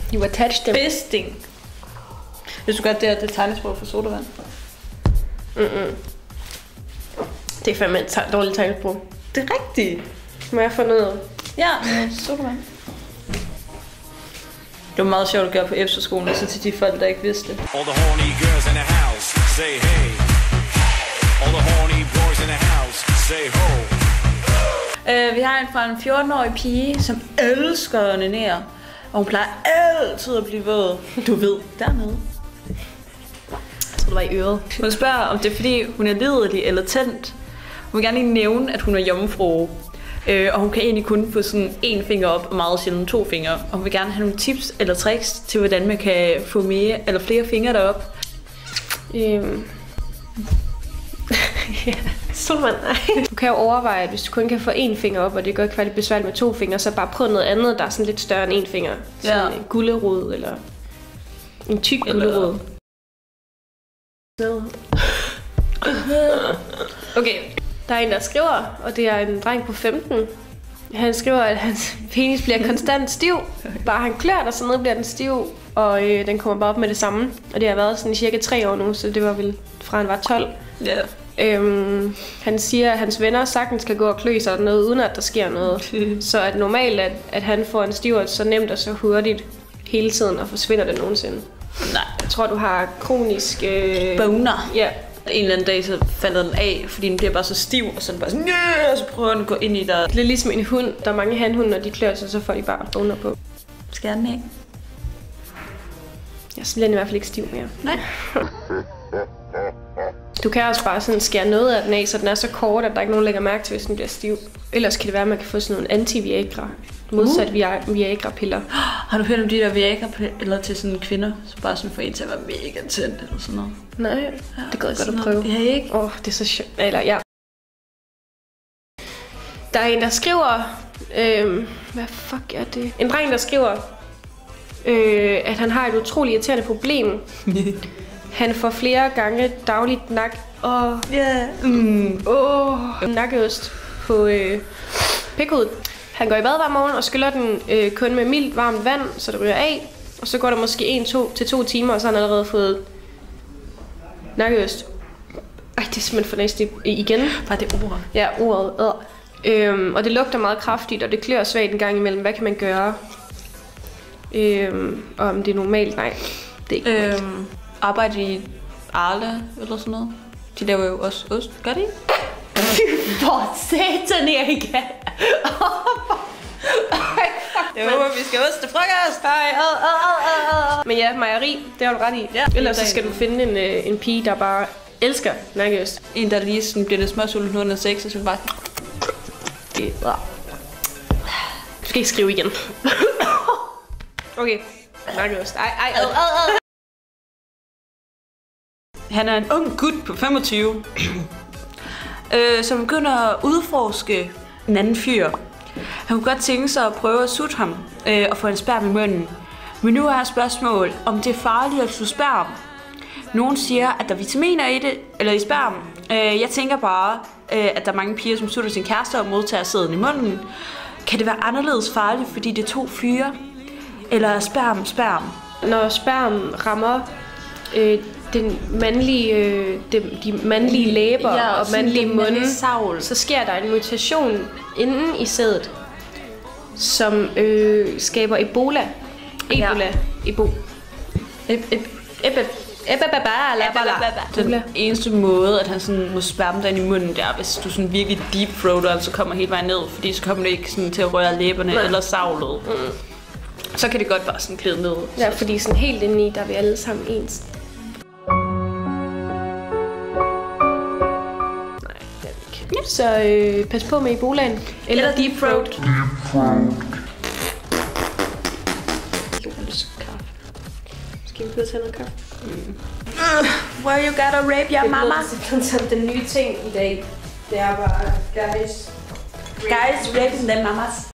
You attach them. Fisting. Hvis du gør det, det er tegnesprog for sodavand. Det er fandme et dårligt tegnesprog. Det er rigtigt. Må jeg få noget? Ja, sodavand. Det var meget sjovt at gøre på efterskolen, så til de folk, der ikke vidste det. All the horny girls in the house, say hey. All the horny boys in the house, say ho. Vi har en fra en 14-årig pige, som elsker at onanere. Og hun plejer altid at blive våd. Du ved, dernede. Jeg tror, det var i øret. Hun spørger, om det er fordi, hun er lidelig eller tændt. Hun vil gerne lige nævne, at hun er jomfru. Og hun kan egentlig kun få sådan en finger op, og meget sjældent 2 fingre. Og hun vil gerne have nogle tips eller tricks til, hvordan man kan få mere eller flere fingre derop. Ja. Solvand, nej. Du kan jo overveje, at hvis du kun kan få 1 finger op, og det gør ikke faktisk besværligt med 2 fingre, så bare prøv noget andet, der er sådan lidt større end 1 finger. Sådan en gulerod, eller en tyk gulerod. Okay, der er en, der skriver, og det er en dreng på 15. Han skriver, at hans penis bliver konstant stiv. Bare han klør der, så ned bliver den stiv, og den kommer bare op med det samme. Og det har været sådan i cirka 3 år nu, så det var vel fra han var 12. Ja. Han siger, at hans venner sagtens kan gå og klø sig noget, uden at der sker noget. Så at normalt, at han får en stivert så nemt og så hurtigt hele tiden, og forsvinder det nogensinde. Nej. Jeg tror, du har kronisk... Boner. Ja. En eller anden dag, så falder den af, fordi den bliver bare så stiv, og så er den bare sådan, og så prøver den at gå ind i dig. Det er ligesom en hund. Der er mange hanhunde, når de klør sig, så får de bare boner på. Skær den af? Ja, så bliver den i hvert fald ikke stiv mere. Nej. Du kan også bare sådan skære noget af den af, så den er så kort, at der ikke nogen lægger mærke til, hvis den bliver stiv. Ellers kan det være, at man kan få sådan nogle anti-Viagra. Modsat Viagra-piller. Har du hørt om de der Viagra-piller til sådan kvinder, så bare sådan for en til at være mega tændt eller sådan noget? Nej, Ja, det går godt at prøve. Ja, ikke? Det er så sjovt. Eller ja. Der er en, der skriver... hvad fuck er det? En dreng, der skriver, at han har et utroligt irriterende problem. Han får flere gange dagligt nakkeost på pikhovedet. Han går i bad hver morgen og skyller den kun med mildt varmt vand, så det ryger af. Og så går der måske 1-2 timer, og så har han allerede fået nakkeost. Ej, det er simpelthen for næstigt igen. Bare det ord. Ja, ordet. Og det lugter meget kraftigt, og det klør svagt en gang imellem. Hvad kan man gøre? Og om det er normalt? Nej, det er ikke normalt. Arbejde i Arla eller sådan noget. De laver jo også ost. Gør de? Hvor satan, Erika! Jeg håber, vi skal ost til frokost. Men ja, mejeri, det har du ret i. Ja, ellers så skal du finde en pige, der bare elsker nakkeost. En, der lige sådan bliver lidt småsulten under sex, og så bare... Du skal ikke skrive igen. Okay, nakkeost. Ej. Han er en ung gut på 25, som begynder at udforske en anden fyr. Han kunne godt tænke sig at prøve at sutte ham og få en sperm i munden. Men nu er spørgsmålet, om det er farligt at sutte sperm. Nogen siger, at der er vitaminer i det, eller i sperm. Jeg tænker bare, at der er mange piger, som sutter sin kæreste og modtager sæden i munden. Kan det være anderledes farligt, fordi det er 2 fyre? Eller er sperm? Når sperm rammer de mandlige læber og mandlige munde, så sker der en mutation inden i sædet, som skaber Ebola. Den eneste måde, at han sådan må spærme dig ind i munden, der hvis du sådan virkelig deep-throater, så kommer helt vejen ned, fordi så kommer det ikke sådan til at røre læberne eller savlet. Så kan det godt bare sådan glide ned. Ja, fordi sådan helt indeni, der er vi alle sammen ens. Nej, det er vi ikke. Så pas på med Ebolaen. Eller deep throat. Skal vi gå til noget kaffe? Where you gotta rape your mama? Det er den nye ting i dag. Det er bare guys raping their mamas.